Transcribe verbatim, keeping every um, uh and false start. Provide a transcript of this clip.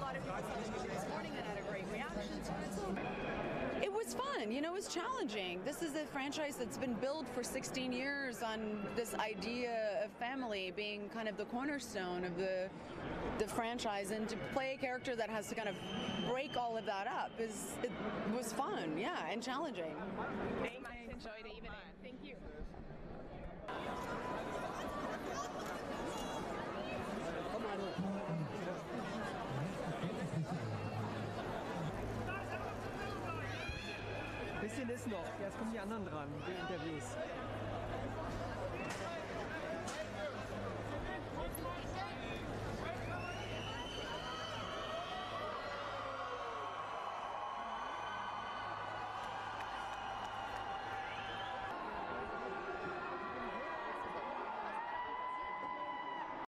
lot of people saw the movie this morning and had a great reaction to it. So it was fun, you know, it was challenging. This is a franchise that's been built for sixteen years on this idea of family being kind of the cornerstone of the the franchise, and to play a character that has to kind of break all of that up is it was fun, yeah, and challenging. Thanks. Enjoy the evening. Thank you. Bisschen ist noch, jetzt kommen die anderen dran, die Interviews.